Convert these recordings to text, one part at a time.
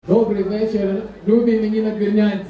Добрий вечір, любі мені надвірнянці.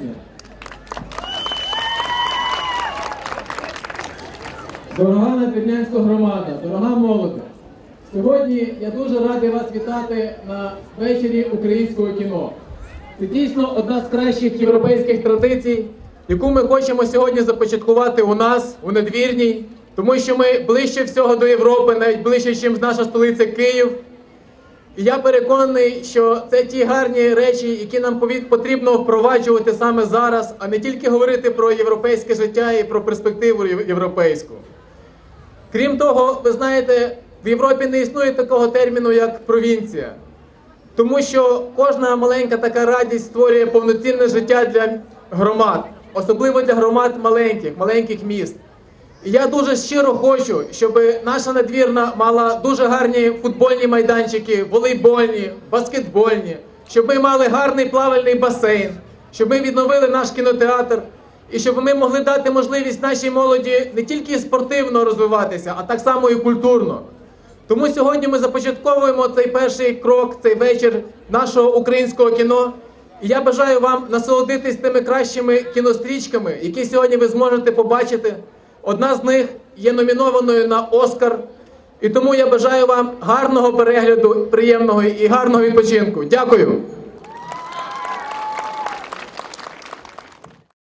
Дорога надвірнянська громада, дорога молодь. Сьогодні я дуже радий вас вітати на вечорі українського кіно. Це дійсно одна з кращих європейських традицій, яку ми хочемо сьогодні започаткувати у нас, у Надвірній, тому що ми ближче всього до Європи, навіть ближче, ніж наша столиця Київ. І я переконаний, що це ті гарні речі, які нам потрібно впроваджувати саме зараз, а не тільки говорити про європейське життя і про перспективу європейську. Крім того, ви знаєте, в Європі не існує такого терміну, як провінція. Тому що кожна маленька така радість створює повноцінне життя для громад, особливо для громад маленьких міст. І я дуже щиро хочу, щоб наша Надвірна мала дуже гарні футбольні майданчики, волейбольні, баскетбольні, щоб ми мали гарний плавальний басейн, щоб ми відновили наш кінотеатр і щоб ми могли дати можливість нашій молоді не тільки спортивно розвиватися, а так само і культурно. Тому сьогодні ми започатковуємо цей перший крок, цей вечір нашого українського кіно. І я бажаю вам насолодитись тими кращими кінострічками, які сьогодні ви зможете побачити. Одна з них є номінованою на Оскар. І тому я бажаю вам гарного перегляду, приємного і гарного відпочинку. Дякую!